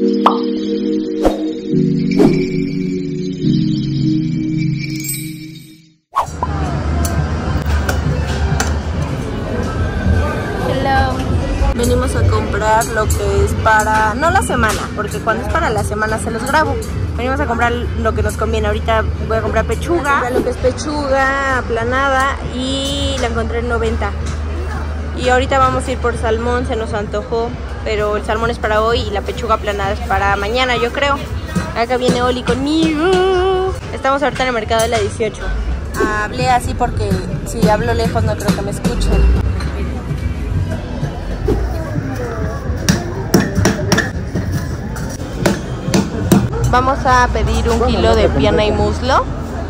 Venimos a comprar lo que es para, no la semana, porque cuando es para la semana se los grabo. Venimos a comprar lo que nos conviene. Ahorita voy a comprar pechuga, lo que es pechuga aplanada, y la encontré en 90. Y ahorita vamos a ir por salmón, se nos antojó, pero el salmón es para hoy y la pechuga aplanada es para mañana, yo creo. Acá viene Oli conmigo. Estamos ahorita en el mercado de la 18. Hablé así porque si hablo lejos no creo que me escuchen. Vamos a pedir un kilo de pierna y muslo.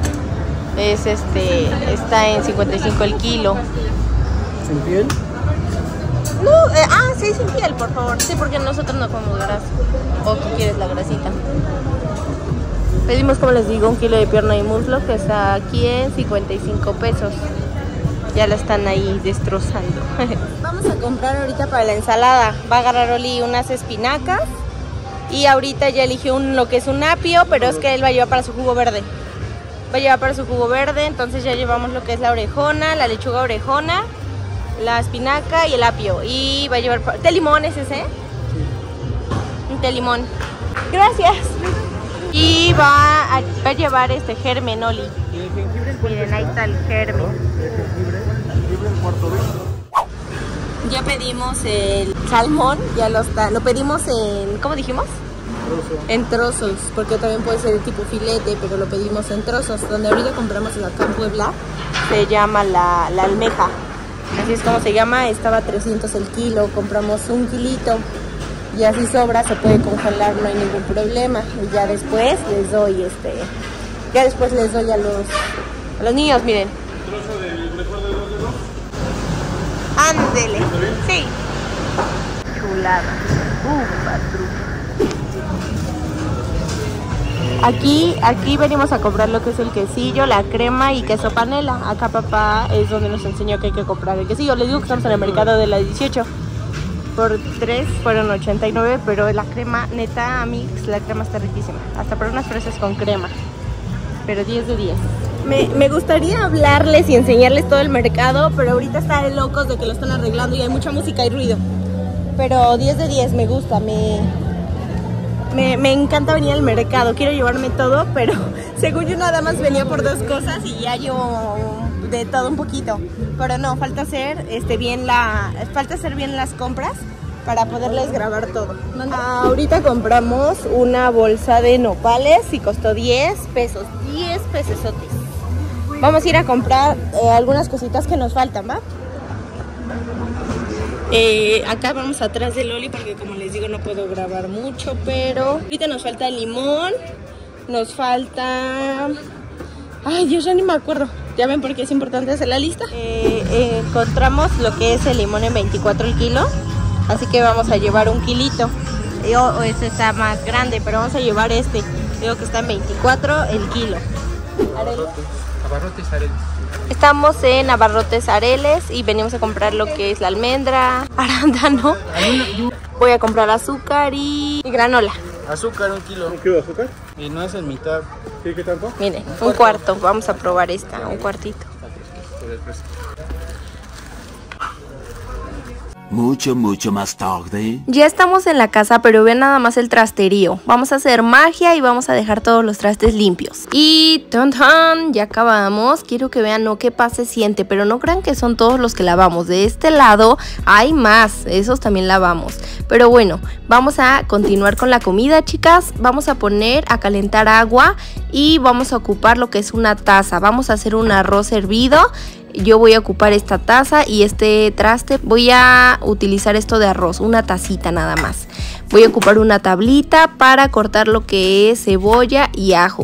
Está en 55 el kilo. ¿Sin piel? No, sí, sin piel, por favor. Sí, porque nosotros no comemos grasa. ¿O tú quieres la grasita? Pedimos, como les digo, un kilo de pierna y muslo, que está aquí en 55 pesos. Ya la están ahí destrozando. Vamos a comprar ahorita para la ensalada. Va a agarrar Oli unas espinacas. Y ahorita ya eligió lo que es un apio, pero es que él va a llevar para su jugo verde. Va a llevar para su jugo verde, entonces ya llevamos lo que es la orejona, la lechuga orejona, la espinaca y el apio. Y va a llevar té limón, ¿es ese? Un té limón. Gracias. Y va a llevar germen, Oli. ¿Y el jengibre en cuánto? Miren, ahí está el germen. El jengibre en cuarto de. Ya pedimos el salmón, ya lo pedimos en, ¿cómo dijimos? Trozo. En trozos, porque también puede ser de tipo filete, pero lo pedimos en trozos. Donde ahorita compramos acá en Puebla, se llama la almeja. Así es como se llama, estaba 300 el kilo, compramos un kilito. Y así sobra, se puede congelar, no hay ningún problema. Y ya después les doy a los niños, miren. ¿Trozo del mejor de 2 de 2? Ándele. Sí. Chulada. Aquí venimos a comprar lo que es el quesillo, la crema y queso panela. Acá papá es donde nos enseñó que hay que comprar el quesillo. Les digo que estamos en el mercado de la 18. Por 3 fueron 89, pero la crema, neta, Amix, la crema está riquísima. Hasta para unas fresas con crema. Pero 10 de 10. Me gustaría hablarles y enseñarles todo el mercado, pero ahorita está de locos de que lo están arreglando y hay mucha música y ruido. Pero 10 de 10, me gusta, me encanta venir al mercado. Bien llevarme todo, pero según yo nada más venía por 2 cosas y ya llevo de todo un poquito. Pero no, falta hacer bien las compras para poderles grabar todo. Ahorita compramos una bolsa de nopales y costó 10 pesos, 10 pesesotes. Vamos a ir a comprar algunas cositas que nos faltan, ¿va? Acá vamos atrás de Loli porque, como les digo, no puedo grabar mucho, pero ahorita nos falta el limón, nos falta... Ay, Dios, ya ni me acuerdo. Ya ven por qué es importante hacer la lista. Encontramos lo que es el limón en 24 el kilo, así que vamos a llevar un kilito. Este está más grande, pero vamos a llevar digo que está en 24 el kilo. Abarrotes Areles. Estamos en Abarrotes Areles y venimos a comprar lo que es la almendra, arándano. Voy a comprar azúcar y granola. Azúcar, 1 kilo. ¿1 kilo de azúcar? Y no es en mitad. ¿Sí, qué tanto? Miren, un cuarto. Vamos a probar un cuartito. Mucho más tarde. Ya estamos en la casa, pero vean nada más el trasterío. Vamos a hacer magia y vamos a dejar todos los trastes limpios. Y ¡tan, tan! Ya acabamos. Quiero que vean qué paz se siente, pero no crean que son todos los que lavamos. De este lado hay más, esos también lavamos. Pero bueno, vamos a continuar con la comida, chicas. Vamos a poner a calentar agua y vamos a ocupar lo que es una taza. Vamos a hacer un arroz hervido. Yo voy a ocupar esta taza y este traste. Voy a utilizar esto de arroz, una tacita nada más. Voy a ocupar una tablita para cortar lo que es cebolla y ajo.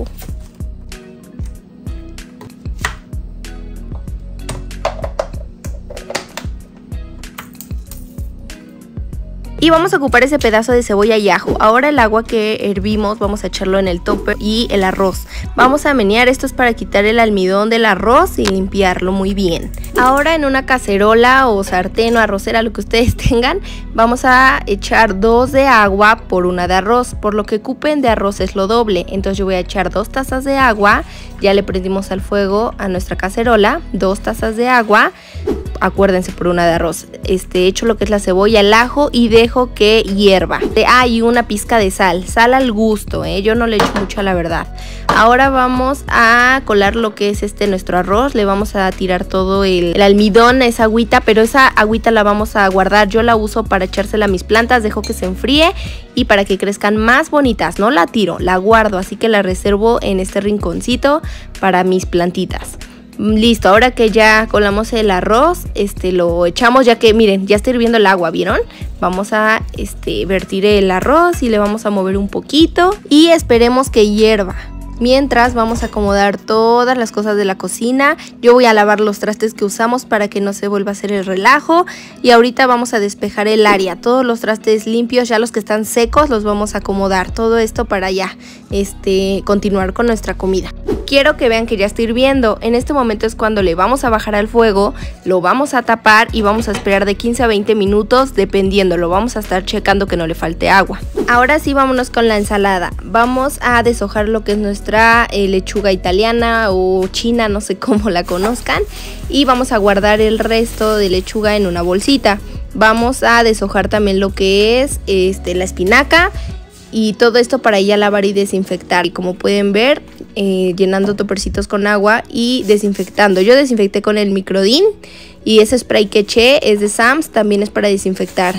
Y vamos a ocupar ese pedazo de cebolla y ajo. Ahora el agua que hervimos vamos a echarlo en el topper y el arroz. Vamos a menear, esto es para quitar el almidón del arroz y limpiarlo muy bien. Ahora en una cacerola o sartén o arrocera, lo que ustedes tengan, vamos a echar 2 de agua por 1 de arroz. Por lo que ocupen de arroz es lo doble. Entonces yo voy a echar 2 tazas de agua. Ya le prendimos al fuego a nuestra cacerola. 2 tazas de agua. Acuérdense, por 1 de arroz. Echo lo que es la cebolla, el ajo y dejo que hierva. Y una pizca de sal al gusto, yo no le echo mucho, la verdad. Ahora vamos a colar lo que es nuestro arroz. Le vamos a tirar todo el almidón, esa agüita, pero esa agüita la vamos a guardar. Yo la uso para echársela a mis plantas, dejo que se enfríe y para que crezcan más bonitas. No la tiro, la guardo, así que la reservo en este rinconcito para mis plantitas. Listo, ahora que ya colamos el arroz, lo echamos, ya que miren, ya está hirviendo el agua, ¿vieron? Vamos a vertir el arroz y le vamos a mover un poquito y esperemos que hierva. Mientras vamos a acomodar todas las cosas de la cocina. Yo voy a lavar los trastes que usamos para que no se vuelva a hacer el relajo. Y ahorita vamos a despejar el área. Todos los trastes limpios, ya los que están secos, los vamos a acomodar. Todo esto para ya continuar con nuestra comida. Quiero que vean que ya está hirviendo. En este momento es cuando le vamos a bajar al fuego, lo vamos a tapar y vamos a esperar de 15 a 20 minutos dependiendo. Lo vamos a estar checando que no le falte agua. Ahora sí, vámonos con la ensalada. Vamos a deshojar lo que es nuestra lechuga italiana o china, no sé cómo la conozcan. Y vamos a guardar el resto de lechuga en una bolsita. Vamos a deshojar también lo que es la espinaca. Y todo esto para ya lavar y desinfectar. Y como pueden ver, llenando topercitos con agua y desinfectando. Yo desinfecté con el Microdin. Y ese spray que eché es de Sam's, también es para desinfectar.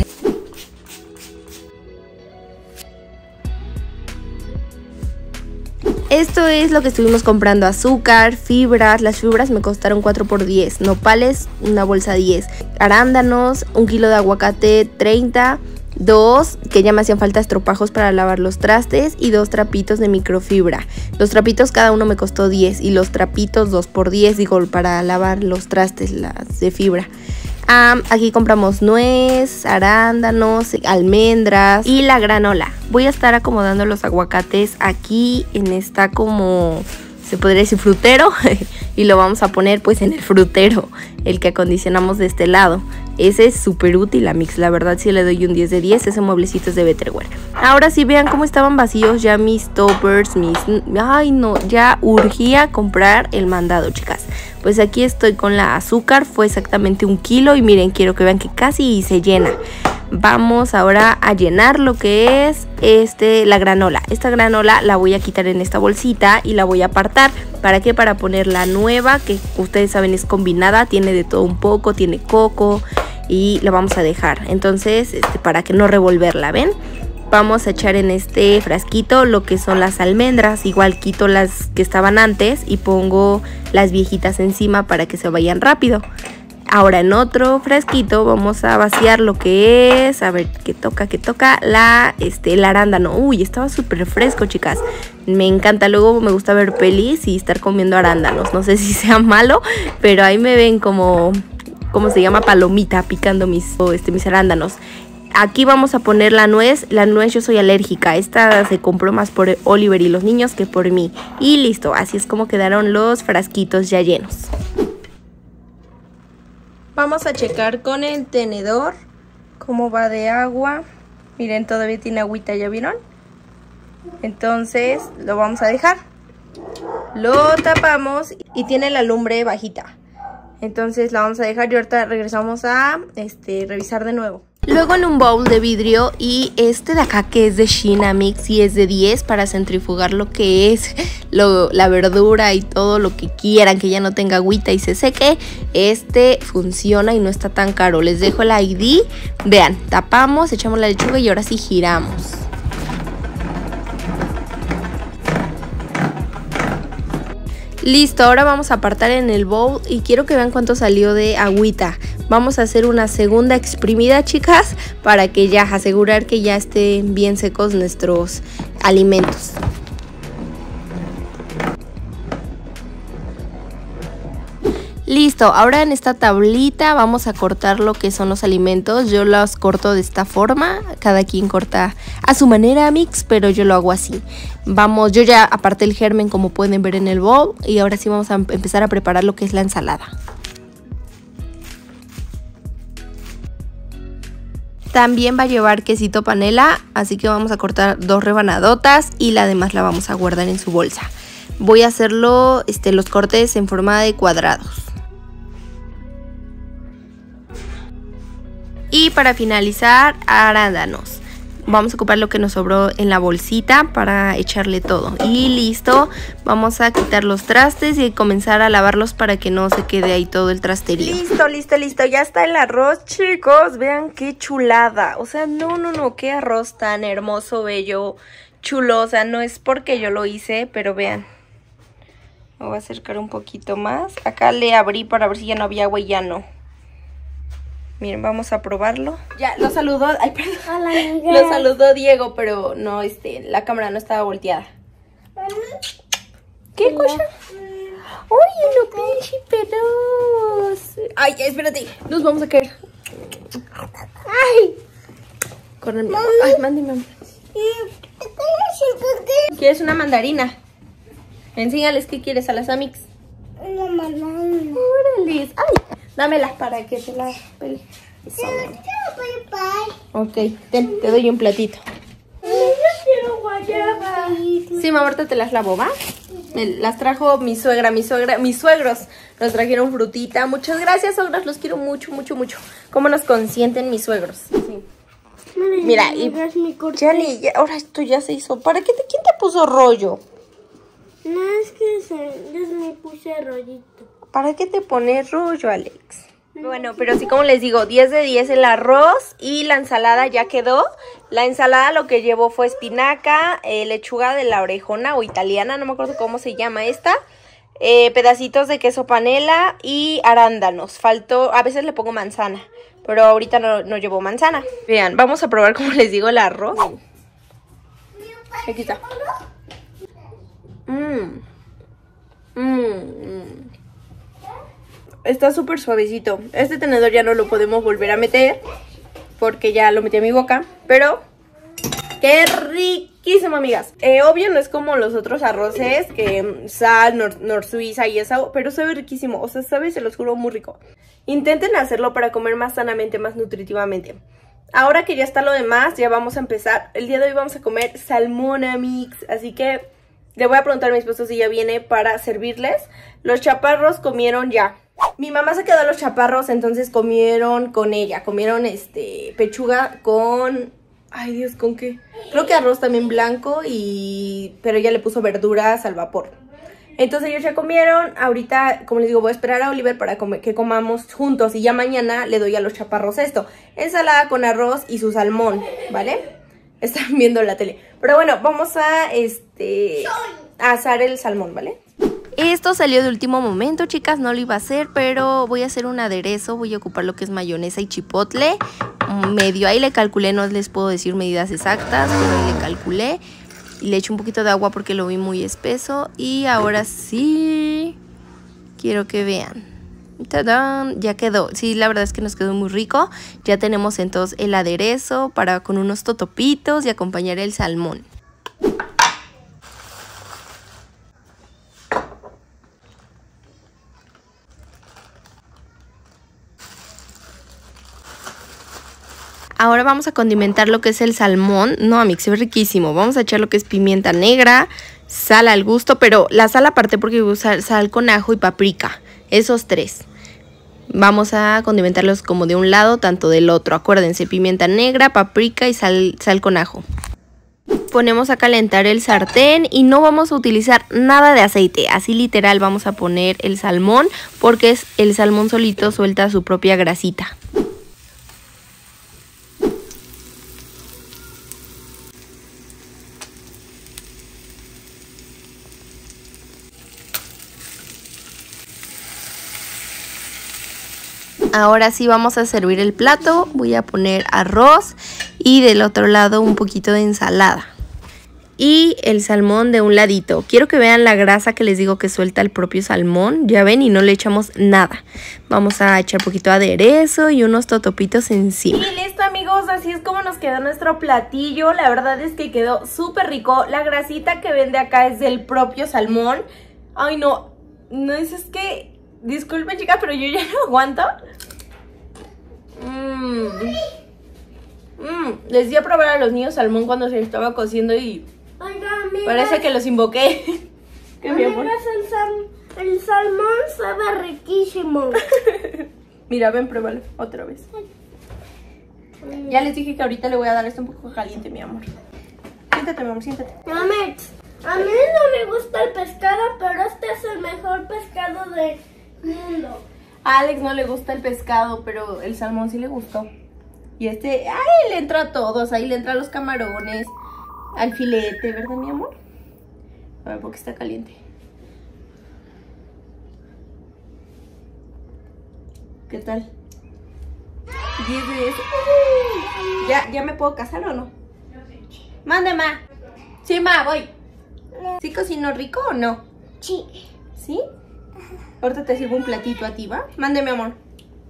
Esto es lo que estuvimos comprando: azúcar, fibras. Las fibras me costaron 4 por 10. Nopales, una bolsa 10. Arándanos, 1 kilo de aguacate 30. 2 que ya me hacían falta estropajos para lavar los trastes y 2 trapitos de microfibra. Los trapitos cada uno me costó 10 y los trapitos 2 por 10, digo, para lavar los trastes, las de fibra. Aquí compramos nuez, arándanos, almendras y la granola. Voy a estar acomodando los aguacates aquí en esta, como se podría decir, frutero. Y lo vamos a poner pues en el frutero, el que acondicionamos de este lado. Ese es súper útil, Amix, la verdad sí le doy un 10 de 10, ese mueblecito es de Betterware. Ahora sí, vean cómo estaban vacíos ya mis toppers, Ay no, ya urgía comprar el mandado, chicas. Pues aquí estoy con la azúcar, fue exactamente 1 kilo y miren, quiero que vean que casi se llena. Vamos ahora a llenar lo que es la granola. Esta granola la voy a quitar en esta bolsita y la voy a apartar. ¿Para qué? Para poner la nueva, que ustedes saben es combinada, tiene de todo un poco, tiene coco y la vamos a dejar. Entonces, para que no revolverla, ¿ven? Vamos a echar en este frasquito lo que son las almendras. Igual quito las que estaban antes y pongo las viejitas encima para que se vayan rápido. Ahora en frasquito vamos a vaciar lo que es, a ver, que toca, el arándano. Uy, estaba súper fresco, chicas. Me encanta, luego me gusta ver pelis y estar comiendo arándanos. No sé si sea malo, pero ahí me ven como, ¿cómo se llama? Palomita, picando mis arándanos. Aquí vamos a poner la nuez. La nuez yo soy alérgica. Esta se compró más por Oliver y los niños que por mí. Y listo, así es como quedaron los frasquitos ya llenos. Vamos a checar con el tenedor cómo va de agua. Miren, todavía tiene agüita, ¿ya vieron? Entonces lo vamos a dejar. Lo tapamos y tiene la lumbre bajita. Entonces la vamos a dejar y ahorita regresamos a revisar de nuevo. Luego en un bowl de vidrio, y de acá que es de Shein Mix y es de 10 para centrifugar lo que es la verdura y todo lo que quieran, que ya no tenga agüita y se seque. Funciona y no está tan caro. Les dejo el ID. Vean, tapamos, echamos la lechuga y ahora sí giramos. Listo, ahora vamos a apartar en el bowl y quiero que vean cuánto salió de agüita. Vamos a hacer una segunda exprimida, chicas, para que ya asegurar que ya estén bien secos nuestros alimentos. Listo, ahora en esta tablita vamos a cortar lo que son los alimentos. Yo los corto de esta forma, cada quien corta a su manera, mix, pero yo lo hago así. Vamos, yo ya aparté el germen como pueden ver en el bowl y ahora sí vamos a empezar a preparar lo que es la ensalada. También va a llevar quesito panela, así que vamos a cortar 2 rebanadotas y la demás la vamos a guardar en su bolsa. Voy a hacerlo, los cortes en forma de cuadrados. Y para finalizar, arándanos. Vamos a ocupar lo que nos sobró en la bolsita para echarle todo. Y listo, vamos a quitar los trastes y comenzar a lavarlos para que no se quede ahí todo el trasterío. Listo, ya está el arroz, chicos. Vean qué chulada. O sea, no, qué arroz tan hermoso, bello, chulo. O sea, no es porque yo lo hice, pero vean. Me voy a acercar un poquito más. Acá le abrí para ver si ya no había agua y ya no. Miren, vamos a probarlo. Ya, lo saludó. Ay, perdón. Hola, amiga. Lo saludó Diego, pero no, la cámara no estaba volteada. ¿Qué cosa? ¡Uy, unos pinche pedos! Ay, espérate. Nos vamos a caer. ¡Ay! Corre, mi amor. Ay, mándeme. ¿Quieres una mandarina? Enséñales qué quieres a las amigas. Una mandarina. ¡Órale! ¡Ay! Dámelas para que te las pele. Ok, te doy un platito. Yo quiero guayaba. Sí, mamá, ahorita te las lavo, ¿va? Me las trajo mi suegra, mis suegros nos trajeron frutita. Muchas gracias, suegros, los quiero mucho. Cómo nos consienten mis suegros. Sí. Mira, y Jenny, ahora esto ya se hizo. ¿Para qué quién te puso rollo? No, es que yo me puse rollito. ¿Para qué te pones rollo, Alex? Bueno, pero sí, como les digo, 10 de 10 el arroz y la ensalada ya quedó. La ensalada lo que llevó fue espinaca, lechuga de la orejona o italiana, no me acuerdo cómo se llama esta. Pedacitos de queso panela y arándanos. Faltó, a veces le pongo manzana, pero ahorita no llevo manzana. Vean, vamos a probar, como les digo, el arroz. Aquí está. Está súper suavecito. Este tenedor ya no lo podemos volver a meter porque ya lo metí a mi boca. Pero ¡qué riquísimo, amigas! Obvio no es como los otros arroces, que sal, nor suiza y eso, pero sabe riquísimo. O sea, sabe, se los juro, muy rico. Intenten hacerlo para comer más sanamente, más nutritivamente. Ahora que ya está lo demás, ya vamos a empezar. El día de hoy vamos a comer salmón, amigos. Así que le voy a preguntar a mi esposo si ya viene para servirles. Los chaparros comieron ya. Mi mamá se quedó a los chaparros, entonces comieron con ella. Comieron pechuga con... Ay, Dios, ¿con qué? Creo que arroz también blanco, pero ella le puso verduras al vapor. Entonces ellos ya comieron. Ahorita, como les digo, voy a esperar a Oliver para que comamos juntos. Y ya mañana le doy a los chaparros esto. Ensalada con arroz y su salmón, ¿vale? Están viendo la tele. Pero bueno, vamos a asar el salmón, ¿vale? Esto salió de último momento, chicas, no lo iba a hacer, pero voy a hacer un aderezo. Voy a ocupar lo que es mayonesa y chipotle. Medio ahí le calculé, no les puedo decir medidas exactas, pero ahí le calculé. Y le echo un poquito de agua porque lo vi muy espeso. Y ahora sí, quiero que vean. ¡Tadán! Ya quedó. Sí, la verdad es que nos quedó muy rico. Ya tenemos entonces el aderezo para con unos totopitos y acompañar el salmón. Ahora vamos a condimentar lo que es el salmón. No, amigos, se ve riquísimo. Vamos a echar lo que es pimienta negra, sal al gusto, pero la sal aparte porque voy a usar sal con ajo y paprika. Esos 3. Vamos a condimentarlos como de un lado, tanto del otro. Acuérdense, pimienta negra, paprika y sal con ajo. Ponemos a calentar el sartén y no vamos a utilizar nada de aceite. Así literal vamos a poner el salmón porque el salmón solito suelta su propia grasita. Ahora sí vamos a servir el plato. Voy a poner arroz y del otro lado un poquito de ensalada. y el salmón de un ladito. Quiero que vean la grasa que les digo que suelta el propio salmón. Ya ven, y no le echamos nada. Vamos a echar poquito de aderezo y unos totopitos encima. Y listo, amigos, así es como nos quedó nuestro platillo. La verdad es que quedó súper rico. La grasita que vende acá es del propio salmón. Ay, no, no es que... Disculpen, chicas, pero yo ya no aguanto. Les di a probar a los niños salmón cuando se estaba cociendo y... Oiga, amigas, parece que los invoqué. ¿Qué, mi amor? El salmón sabe riquísimo. Mira, ven, pruébalo otra vez. Ya les dije que ahorita le voy a dar esto un poco caliente, mi amor. Siéntate, mi amor, siéntate. Mami, a mí no me gusta el pescado, pero este es el mejor pescado del mundo. A Alex no le gusta el pescado, pero el salmón sí le gustó. Y este, ay, le entra a todos. Ahí le entra a los camarones, al filete, ¿verdad, mi amor? A ver, porque está caliente. ¿Qué tal? 10 de 10. ¿Ya me puedo casar o no? Mande, ma. Sí, ma, voy. ¿Sí cocinó rico o no? Sí. ¿Sí? Ahorita te sirvo un platito a ti, ¿va? Mande, mi amor.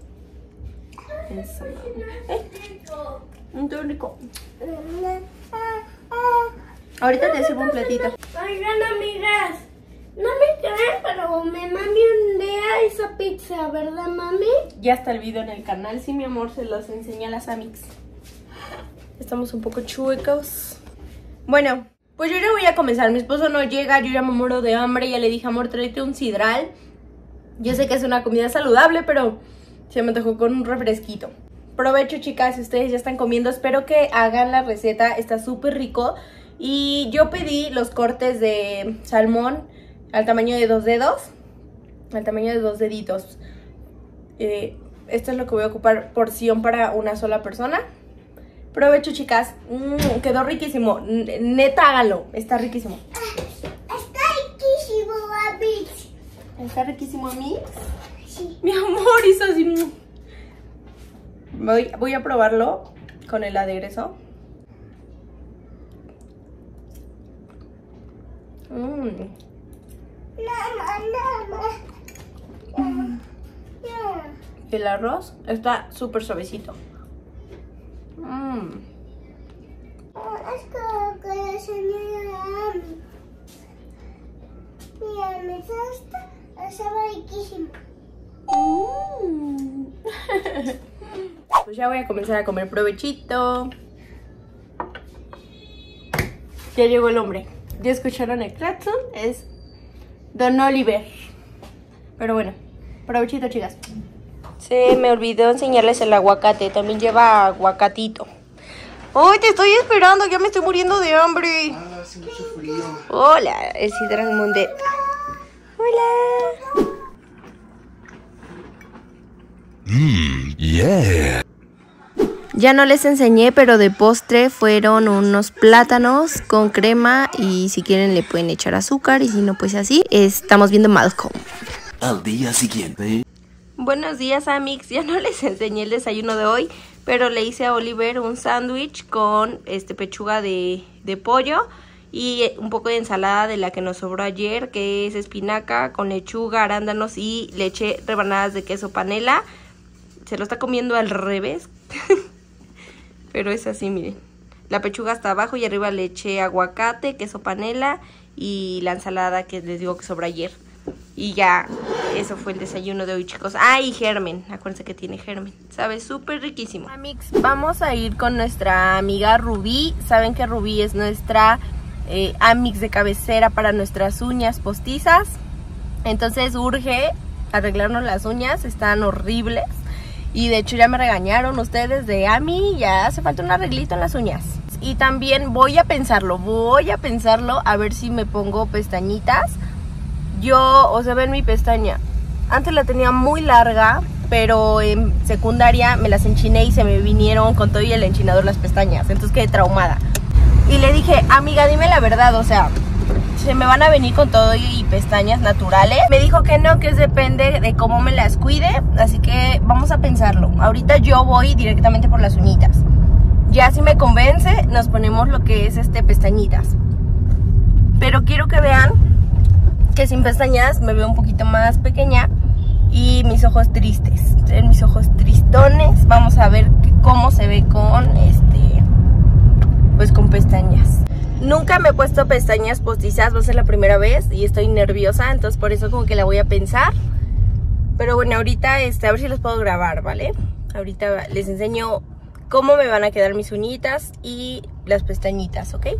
Eso, muy rico. Ahorita te sirvo un platito. Oigan, amigas, no me creen, pero me mami un día esa pizza, ¿verdad, mami? Ya está el video en el canal. Sí, mi amor, se los enseñé a las amigas. Estamos un poco chuecos. Bueno, pues yo ya voy a comenzar. Mi esposo no llega, yo ya me muero de hambre. Ya le dije, amor, tráete un sidral. Yo sé que es una comida saludable, pero se me antojó con un refresquito. Provecho, chicas, si ustedes ya están comiendo. Espero que hagan la receta, está súper rico. Y yo pedí los cortes de salmón al tamaño de 2 dedos. Al tamaño de 2 deditos. Esto es lo que voy a ocupar, porción para una sola persona. Provecho, chicas. Quedó riquísimo. Neta, háganlo. Está riquísimo. Está riquísimo, mami. ¿Está riquísimo, Mix? Sí. Mi amor, hizo así. Voy a probarlo con el aderezo. El arroz está súper suavecito. Es que la señora... Mira, mi salsa sabe riquísimo. Pues ya voy a comenzar a comer. Provechito. Ya llegó el hombre. ¿Ya escucharon el claxon? Es Don Oliver. Pero bueno, provechito, chicas. Se me olvidó enseñarles el aguacate. También lleva aguacatito. ¡Ay, te estoy esperando! Ya me estoy muriendo de hambre. Hace mucho frío. Hola, el sidral mundet. Hola. Yeah. Ya no les enseñé, pero de postre fueron unos plátanos con crema y si quieren le pueden echar azúcar y si no, pues así. Estamos viendo Malcolm. Al día siguiente. Buenos días, amigos. Ya no les enseñé el desayuno de hoy, pero le hice a Oliver un sándwich con pechuga de pollo y un poco de ensalada de la que nos sobró ayer, que es espinaca con lechuga, arándanos y le eché rebanadas de queso panela. Se lo está comiendo al revés. Pero es así, miren. La pechuga está abajo y arriba le eché aguacate, queso panela y la ensalada que les digo que sobró ayer. Y ya, eso fue el desayuno de hoy, chicos. Ah, y germen, acuérdense que tiene germen. Sabe súper riquísimo. Amigos, vamos a ir con nuestra amiga Rubí. Saben que Rubí es nuestra amix de cabecera para nuestras uñas postizas. Entonces urge arreglarnos las uñas, están horribles. Y de hecho ya me regañaron ustedes de Ami, ya hace falta un arreglito en las uñas. Y también voy a pensarlo a ver si me pongo pestañitas. Yo, o sea, ven mi pestaña. Antes la tenía muy larga, pero en secundaria me las enchiné y se me vinieron con todo y el enchinador las pestañas. Entonces quedé traumada. Y le dije, amiga, dime la verdad, o sea, se me van a venir con todo y pestañas naturales. Me dijo que no, que depende de cómo me las cuide. Así que vamos a pensarlo. Ahorita yo voy directamente por las uñitas. Ya si me convence, nos ponemos lo que es pestañitas. Pero quiero que vean que sin pestañas me veo un poquito más pequeña y mis ojos tristes, mis ojos tristones. Vamos a ver cómo se ve con pues con pestañas. Nunca me he puesto pestañas postizas, va a ser la primera vez y estoy nerviosa, entonces por eso como que la voy a pensar. Pero bueno, ahorita a ver si los puedo grabar, ¿vale? Ahorita les enseño cómo me van a quedar mis uñitas y las pestañitas, ¿ok?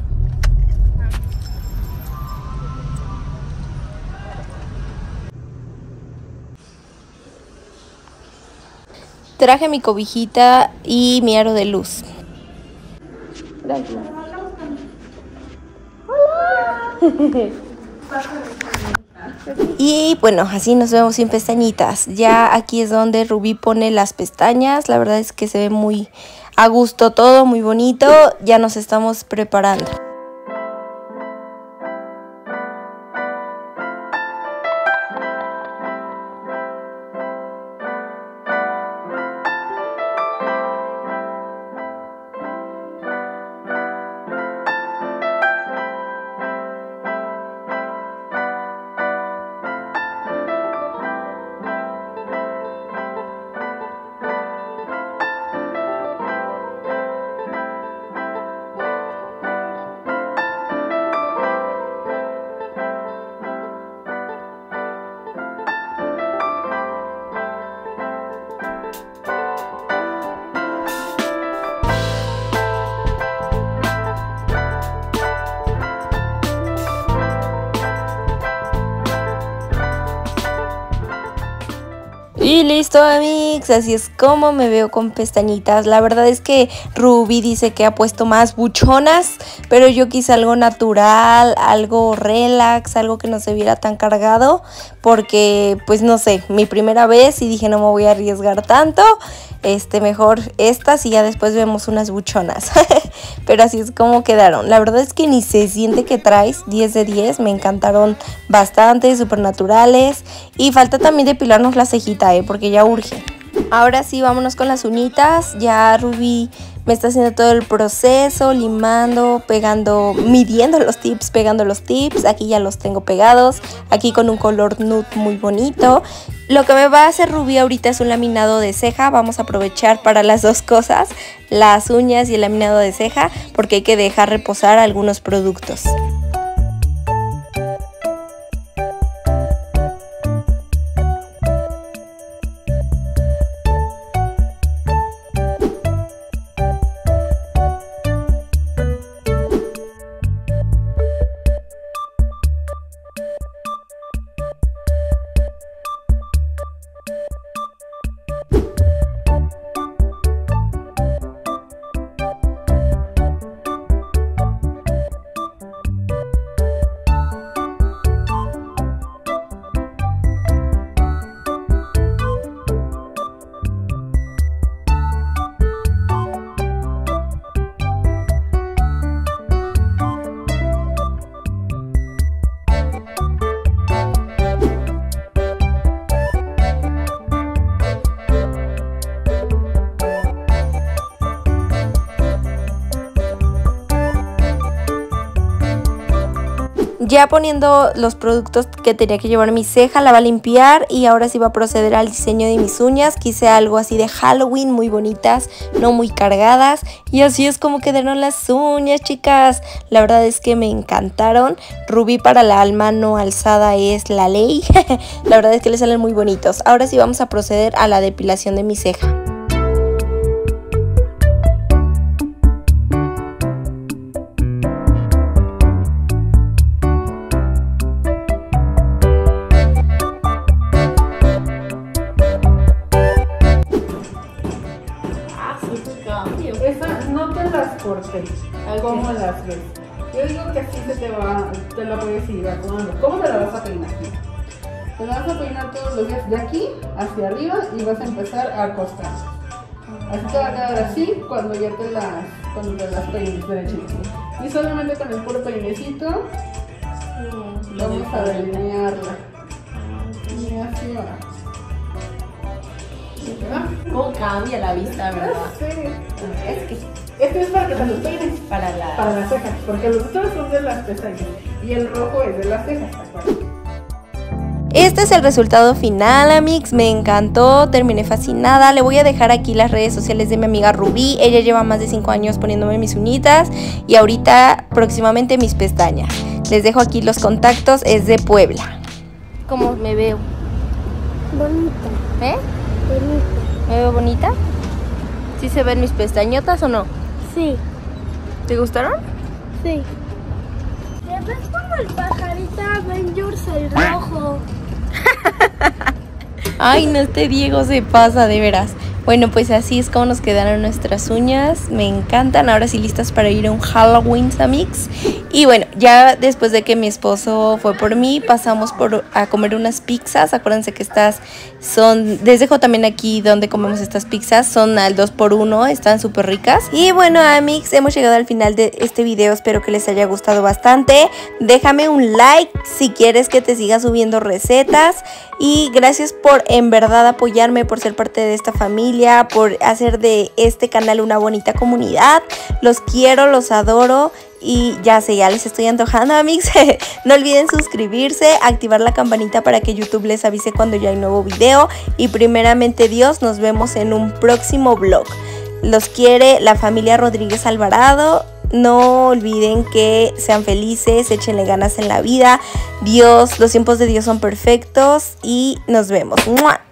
Traje mi cobijita y mi aro de luz. Gracias. Hola. Y bueno, así nos vemos sin pestañitas. Ya aquí es donde Rubí pone las pestañas. La verdad es que se ve muy a gusto todo, muy bonito. Ya nos estamos preparando. Y listo, amigos, así es como me veo con pestañitas. La verdad es que Rubí dice que ha puesto más buchonas, pero yo quise algo natural, algo relax, algo que no se viera tan cargado, porque pues no sé, mi primera vez y dije no me voy a arriesgar tanto. Mejor estas y ya después vemos unas buchonas. Pero así es como quedaron. La verdad es que ni se siente que traes 10 de 10. Me encantaron bastante, súper naturales. Y falta también depilarnos la cejita, porque ya urge. Ahora sí, vámonos con las uñitas. Ya Rubí me está haciendo todo el proceso, limando, pegando, midiendo los tips, pegando los tips. Aquí ya los tengo pegados. Aquí con un color nude muy bonito. Lo que me va a hacer Rubí ahorita es un laminado de ceja. Vamos a aprovechar para las dos cosas, las uñas y el laminado de ceja, porque hay que dejar reposar algunos productos. Ya poniendo los productos que tenía que llevar mi ceja, la va a limpiar y ahora sí va a proceder al diseño de mis uñas. Quise algo así de Halloween, muy bonitas, no muy cargadas. Y así es como quedaron las uñas, chicas. La verdad es que me encantaron. Rubí para la mano alzada es la ley. La verdad es que le salen muy bonitos. Ahora sí vamos a proceder a la depilación de mi ceja. No te las corté. ¿Cómo las ves? Yo digo que así te la puedes ir acomodando. ¿Cómo te la vas a peinar? Te la vas a peinar todos los días de aquí hacia arriba y vas a empezar a acostar. Así te va a quedar así cuando ya te las peines derechito. Y solamente con el puro peinecito vamos a delinearla. Y así va. ¿Cómo cambia la vista, verdad? Sí. Es que Este es para que te los peines. para Las cejas, porque los otros son de las pestañas y el rojo es de las cejas, ¿te acuerdas? Este es el resultado final, amigos. Me encantó, terminé fascinada. Le voy a dejar aquí las redes sociales de mi amiga Rubí. Ella lleva más de 5 años poniéndome mis uñitas y ahorita próximamente mis pestañas. Les dejo aquí los contactos, es de Puebla. ¿Cómo me veo? Bonita. ¿Eh? Bonita. ¿Me veo bonita? ¿Sí se ven mis pestañotas o no? Sí. ¿Te gustaron? Sí. ¿Te ves como el pajarito Avengers, el rojo? Ay, no, este Diego se pasa, de veras. Bueno, pues así es como nos quedaron nuestras uñas. Me encantan. Ahora sí listas para ir a un Halloween, amigos. Y bueno, ya después de que mi esposo fue por mí, pasamos a comer unas pizzas. Acuérdense que estas son... Les dejo también aquí donde comemos estas pizzas. Son al 2x1, están súper ricas. Y bueno, amigos, hemos llegado al final de este video. Espero que les haya gustado bastante. Déjame un like si quieres que te siga subiendo recetas. Y gracias por en verdad apoyarme, por ser parte de esta familia, por hacer de este canal una bonita comunidad. Los quiero, los adoro. Y ya sé, ya les estoy antojando, amigos. No olviden suscribirse, activar la campanita para que YouTube les avise cuando ya hay nuevo video. Y primeramente Dios, nos vemos en un próximo vlog. Los quiere la familia Rodríguez Alvarado. No olviden que sean felices, échenle ganas en la vida. Dios, los tiempos de Dios son perfectos y nos vemos. ¡Mua!